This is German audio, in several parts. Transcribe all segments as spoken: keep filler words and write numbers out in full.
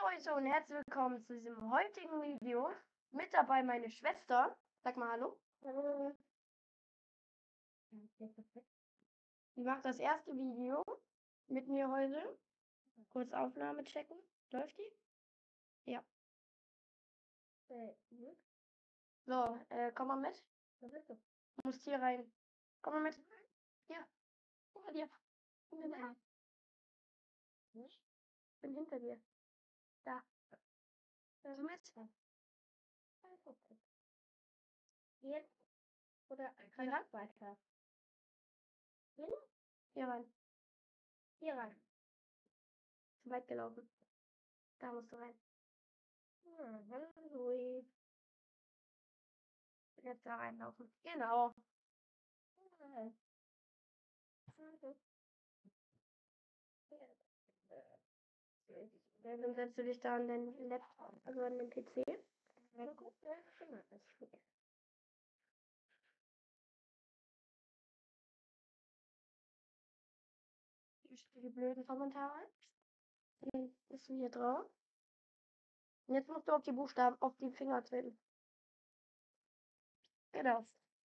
Leute und herzlich willkommen zu diesem heutigen Video. Mit dabei meine Schwester. Sag mal Hallo. Hallo. Die macht das erste Video mit mir heute. Kurz Aufnahme checken. Läuft die? Ja. So, äh, komm mal mit. Du musst hier rein. Komm mal mit. Hier. Hinter dir. Hinter dir. Ich bin hinter dir. Da. So mit. Jetzt oder hier ran? Weiter. Hier? Hier rein. Hier rein. Zu weit gelaufen. Da musst du rein. Hm, hallo. Jetzt da reinlaufen. Genau. Dann setzt du dich da an den Laptop, also an den P C. Die blöden Kommentare. Dann bist du hier drauf. Und jetzt musst du auf die Buchstaben, auf die Finger treten. Genau.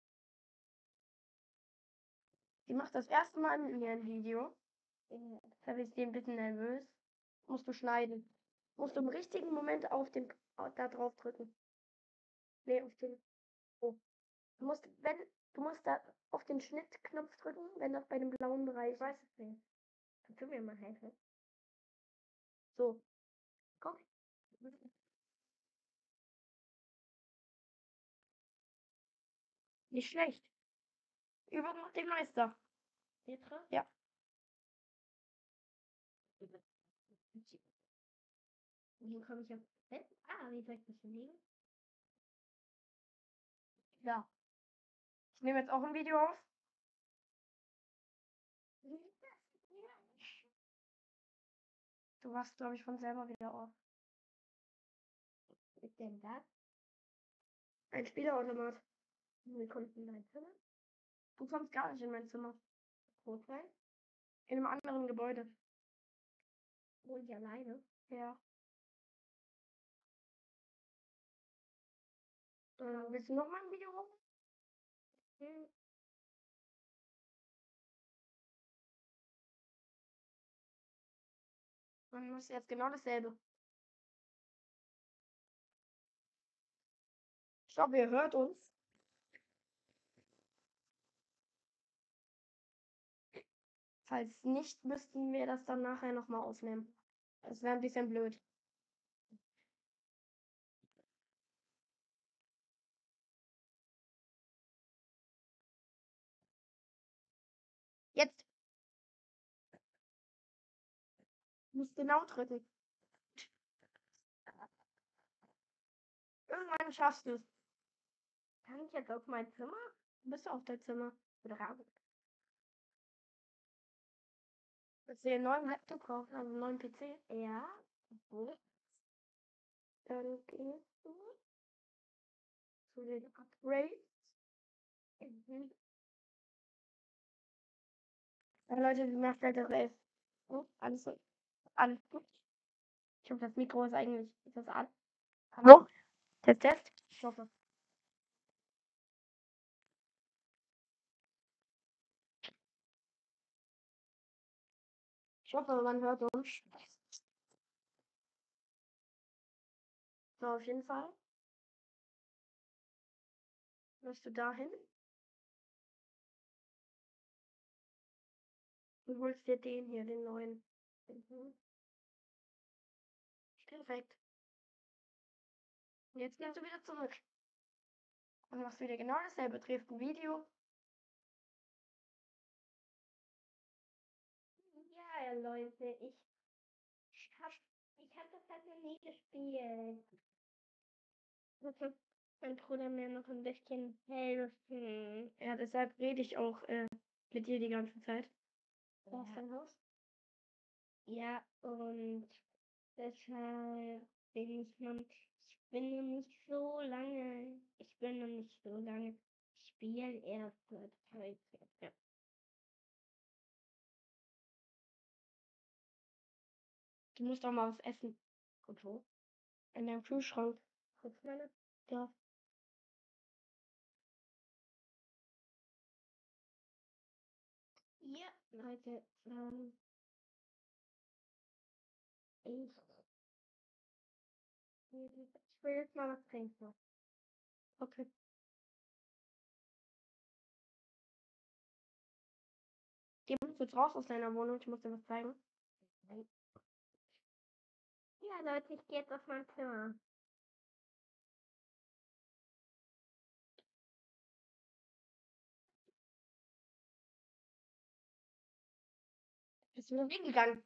Die macht das erste Mal mit mir ein Video. Deshalb ist sie ein bisschen nervös. Musst du schneiden. Musst du im richtigen Moment auf den, da drauf drücken. Nee, auf den. Oh. Du musst, wenn, du musst da auf den Schnittknopf drücken, wenn das bei dem blauen Bereich. Ich weiß es nicht. Kannst du mir mal helfen? So. Guck. Nicht schlecht. Übung macht den Meister. Jetzt dran? Ja. Wie komme ich auf das Bett? Ah, wie soll ich das legen? Ja. Ich nehme jetzt auch ein Video auf. Du wachst, glaube ich, von selber wieder auf. Was ist denn das? Ein Spielautomat. Wir konnten in dein Zimmer? Du kommst gar nicht in mein Zimmer. Wo sein? In einem anderen Gebäude. Wohnt ihr alleine? Ja. Äh, willst du noch mal ein Video hoch? Hm. Dann ist jetzt genau dasselbe. Ich glaube, ihr hört uns. Falls nicht, müssten wir das dann nachher nochmal aufnehmen. Das wäre ein bisschen blöd. Jetzt. Du musst genau drücken. Irgendwann schaffst du es. Kann ich jetzt auf mein Zimmer? Du bist auf dein Zimmer. Oder raus. Willst du dir einen neuen Laptop kaufen, also einen neuen P C? Ja. Mhm. Dann gehst du zu den Upgrades. Mhm. Ja, Leute, wie macht halt das elf? Hm? Alles, alles gut. Ich hoffe, das Mikro ist eigentlich. Ist das an? Hallo? Test, Test? Ich hoffe. Ich hoffe, man hört uns. So, auf jeden Fall. Läufst du dahin? Und holst dir den hier, den neuen. Mhm. Perfekt. Und jetzt gehst du wieder zurück. Und machst wieder genau dasselbe. Drehst ein Video. Ja, Leute, ich hab, ich hab das halt noch nie gespielt. Mein Bruder mir noch ein bisschen helfen. Ja, deshalb rede ich auch äh, mit dir die ganze Zeit. Ja. Ist dein Haus? Ja, und deshalb bin ich noch, ich bin noch nicht so lange, ich bin noch nicht so lange, ich spiele erst seit heute. Ja. Du musst doch mal was essen. Und wo? In deinem Kühlschrank. Guckst du meine? Ja. Ja, Leute, ähm, ich, ich will jetzt mal was trinken. Okay. Geh mal kurz raus aus deiner Wohnung, ich muss dir was zeigen. Ja, Leute, ich gehe jetzt auf mein Zimmer. Bist du wieder weggegangen?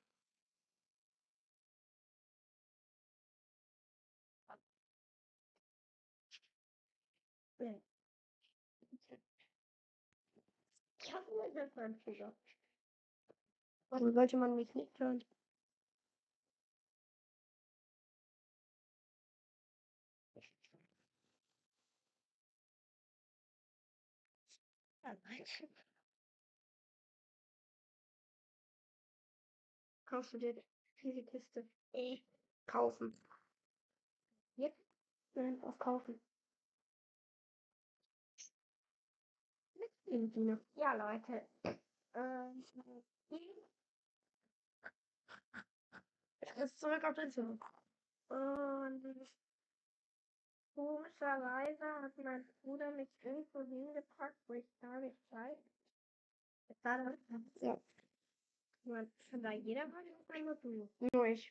Nee. Ich habe nur das mein Fehler. Warum sollte man mich nicht hören? Ja, Leute. Kaufst du dir diese Kiste? Eh. Kaufen. Jetzt? Nein, auf kaufen. Irgendwie. Ja, Leute. Ähm, es ist zurück auf den Zimmer. Und komischerweise hat mein Bruder mich irgendwo hingepackt, wo ich gar nicht weiß. Es war dann, ja. Man, da jeder war oder nur du? Nur ich.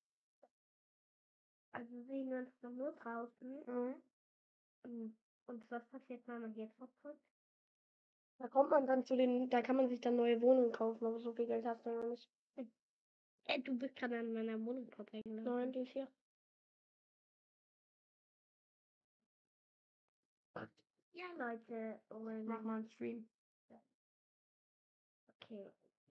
Also sehen wir uns doch nur draußen. Mhm. Und, und was passiert, wenn man hier drauf drückt? Da kommt man dann zu den, da kann man sich dann neue Wohnungen kaufen, aber so viel Geld hast du noch nicht. Äh, du bist gerade an meiner Wohnung vorbeigelaufen. Nein, die ist hier. Ja, Leute, und mach mal einen Stream. Okay.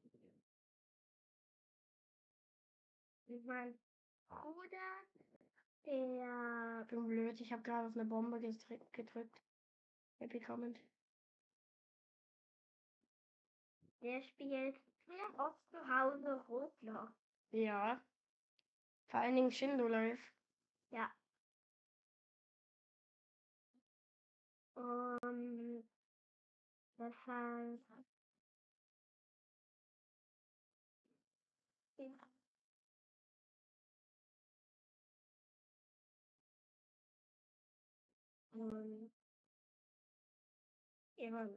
Mein Bruder, der... Ich bin blöd, ich habe gerade auf eine Bombe gedrückt. gedrückt. Happy Comment. Der spielt sehr oft zu Hause Roblox. Ja. Vor allen Dingen Shindo Live. Ja. Und deshalb... Und... Ja.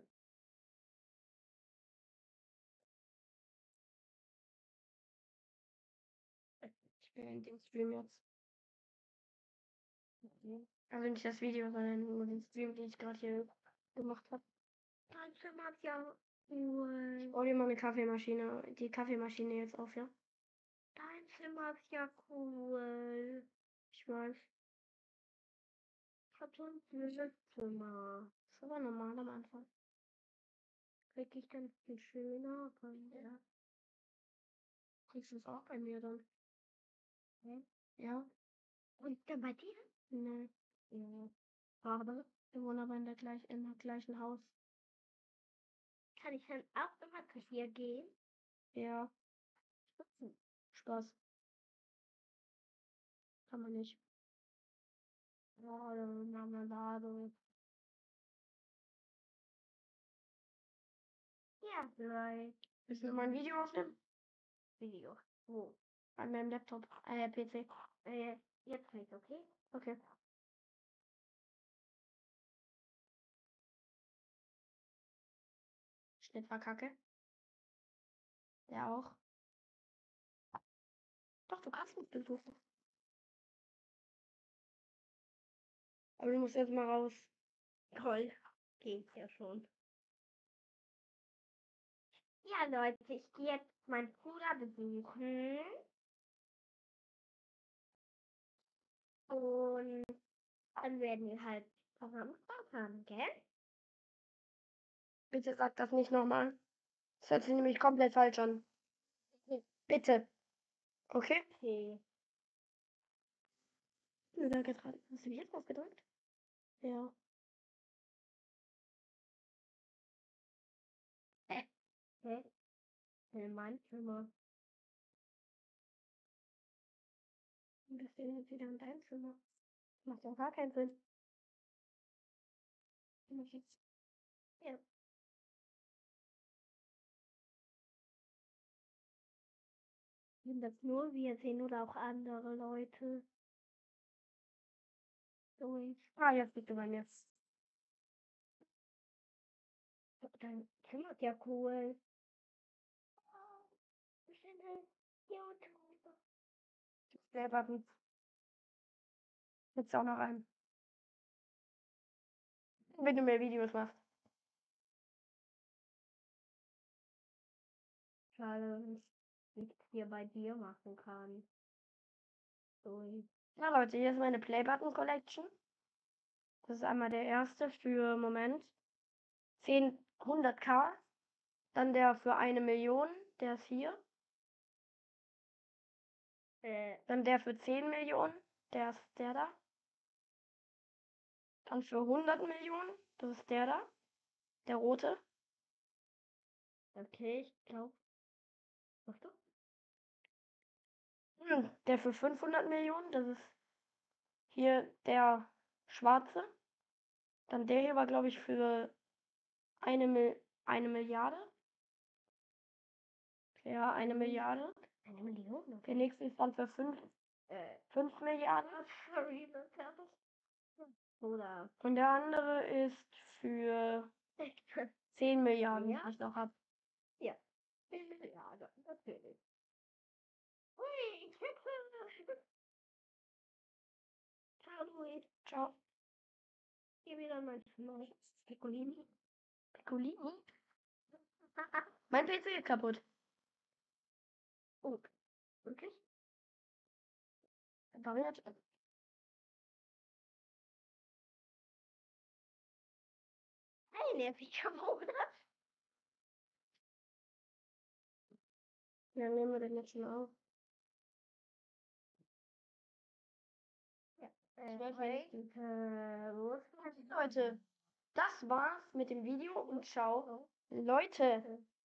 Ich bin in dem Stream jetzt. Okay. Also nicht das Video, sondern nur den Stream, den ich gerade hier gemacht habe. Dein Zimmer ist ja cool. Ich baue dir mal eine Kaffeemaschine, die Kaffeemaschine jetzt auf, ja? Dein Zimmer ist ja cool. Ich weiß. Ich hab so ein blödes Zimmer. Das ist aber normal am Anfang. Krieg ich dann viel schöner, ja. Kriegst du es auch bei mir dann? Okay. Ja. Und dann bei dir? Nee. Ja. Aber wir wohnen aber in der gleich, in der gleichen Haus. Kann ich dann auch immer zu dir gehen? Ja. Hm. Spaß. Kann man nicht. Ja, Marmelade. Ja, vielleicht. Willst du mal ein Video aufnehmen? Video. Wo? An meinem Laptop. Äh, P C. Äh, jetzt nicht, okay? Okay. Schnitt war kacke. Der auch. Doch, du kannst mich besuchen. Aber du musst jetzt mal raus. Toll. Geht ja schon. Ja, Leute, ich gehe jetzt meinen Bruder besuchen. Und dann werden wir halt zusammen Spaß haben, gell? Bitte sag das nicht nochmal. Das hört sich nämlich komplett falsch an. Bitte. Okay? Okay. Hast du jetzt was gedrückt? Ja. Äh. Hä? In meinem Zimmer. bin jetzt wieder in deinem Zimmer. Macht ja gar keinen Sinn. Bin ich jetzt. Ja. Sind das nur wir sehen oder auch andere Leute? So. Ah, jetzt bist du bei mir. Dein Zimmer ist ja cool. Playbutton. Jetzt auch noch einen. Wenn du mehr Videos machst. Schade, dass ich nichts hier bei dir machen kann. So. Ja, Leute, hier ist meine Playbutton Collection. Das ist einmal der erste für Moment zehn, hundert K. Dann der für eine Million, der ist hier. Äh. Dann der für zehn Millionen, der ist der da. Dann für hundert Millionen, das ist der da. Der rote. Okay, ich glaube. Was du? Hm, der für fünfhundert Millionen, das ist hier der schwarze. Dann der hier war, glaube ich, für eine, Mil eine Milliarde. Ja, eine Milliarde. Eine Million? Okay. Der nächste ist dann für fünf, äh, fünf Milliarden. Sorry, das Oder. Und der andere ist für zehn Milliarden, ja, die ich noch habe. Ja. zehn Milliarden, natürlich. Ui, ich hätte. Ciao, Luis. Ciao. Hier wieder mein Zimmer. Piccolini. Piccolini? Mein P C ist kaputt. Oh, wirklich? Warum jetzt? Ein nerviger Monat. Ja, nehmen wir den jetzt schon auf. Ja. Äh, äh, Leute, das war's mit dem Video und ciao. Leute,